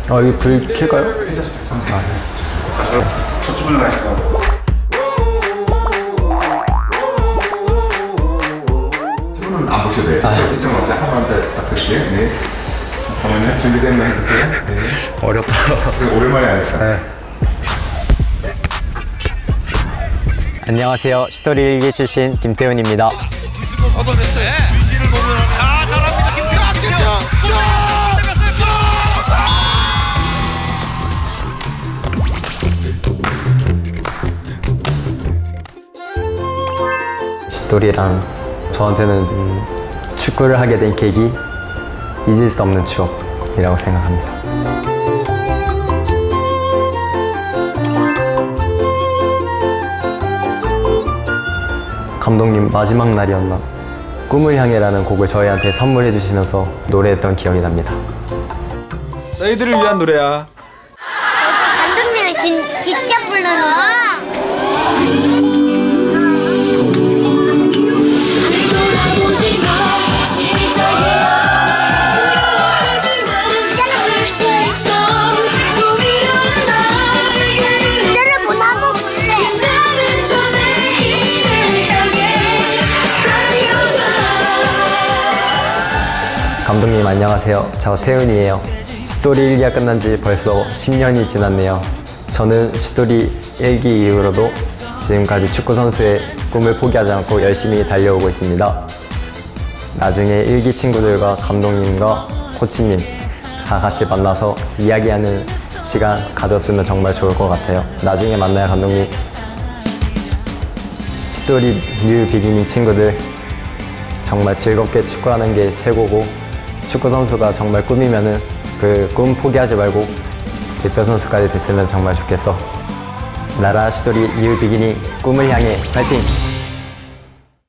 여기 불 켤까요? 저쪽으로 가실까요? 저분은 안 보셔도 돼요. 이쪽 먼저 한 번 더 부탁드릴게요. 네. 잠깐만요. 준비되면 해주세요. 네. 어렵다. 오랜만에 하니까. 네. 안녕하세요. 슈토리 일기 출신 김태훈입니다. 슈토리란 저한테는 축구를 하게 된 계기, 잊을 수 없는 추억이라고 생각합니다. 감독님 마지막 날이었나? 꿈을 향해라는 곡을 저희한테 선물해 주시면서 노래했던 기억이 납니다. 너희들을 위한 노래야. 감독님이 직접 부르는 거? 감독님 안녕하세요. 저 태훈이에요. 슈토리 1기가 끝난 지 벌써 10년이 지났네요. 저는 슈토리 1기 이후로도 지금까지 축구선수의 꿈을 포기하지 않고 열심히 달려오고 있습니다. 나중에 1기 친구들과 감독님과 코치님 다 같이 만나서 이야기하는 시간 가졌으면 정말 좋을 것 같아요. 나중에 만나요, 감독님. 슈토리 뉴 비기닝 친구들, 정말 즐겁게 축구하는 게 최고고, 축구 선수가 정말 꿈이면은 그 꿈 포기하지 말고 대표 선수까지 됐으면 정말 좋겠어. 나라 슈토리 뉴 비기닝 꿈을 향해 파이팅!